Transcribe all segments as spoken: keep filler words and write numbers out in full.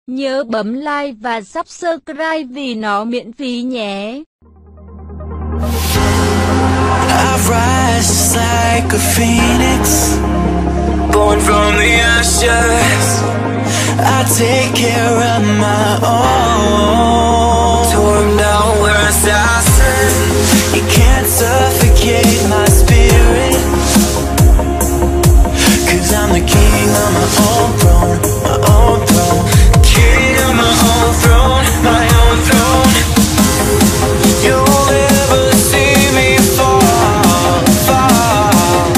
Nhớ bấm like và subscribe vì nó miễn phí nhé. I rise just like a phoenix, born from the ashes. I take care of my own. Torn down where assassin. You can't suffocate my spirit, 'cause I'm the king on my own throne, my own throne. King on my own throne, my own throne. You'll never see me fall, fall.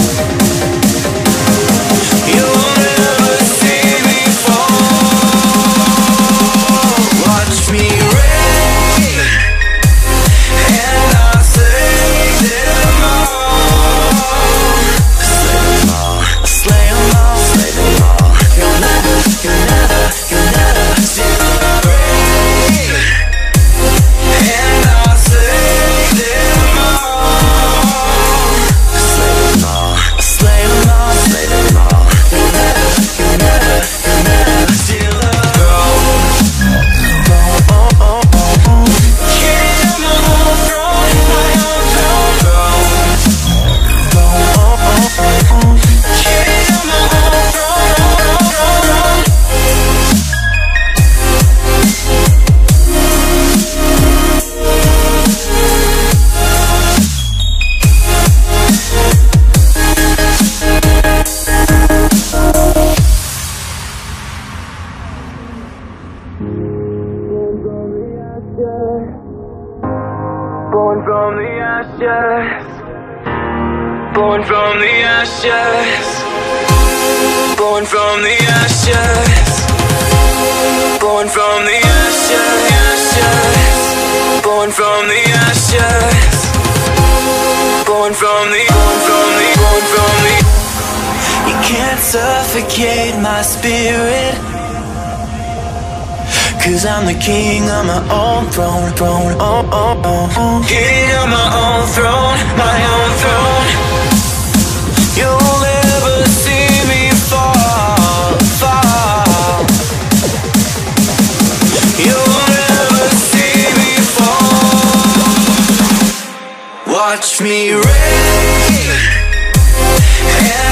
You'll never see me fall. Watch me reign, and I'll slay them all. Slay them all, slay them all, slay them all. You'll never, you'll never, you'll never see me reign, and I'll slay them all. Slay them all, slay them all, slay them all. You'll never, you'll never, you'll never see the throne. Oh, oh, oh, oh. King of my own throne, my own throne, throne. Throne, oh, oh, oh, oh. King of my own throne, throne, throne. Born from the ashes, born from the ashes, born from the ashes, born from the ashes, born from the ashes, born from the, born from the, born from the. You can't suffocate my spirit, 'cause I'm the king on my own throne, throne, oh, oh, oh, oh. King on my own throne, my own throne. You'll never see me fall, fall. You'll never see me fall. Watch me reign, and